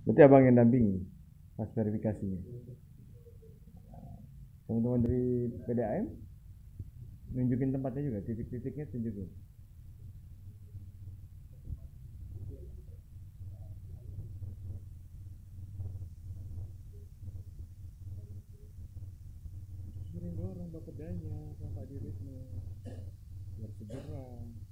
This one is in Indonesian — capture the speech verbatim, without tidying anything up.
Berarti abang yang dampingi pas verifikasinya. Teman-teman dari P D A M nunjukin tempatnya juga, titik-titiknya tunjukin. Sering dorong Bapedanya sama Pak Dirutnya biar segera.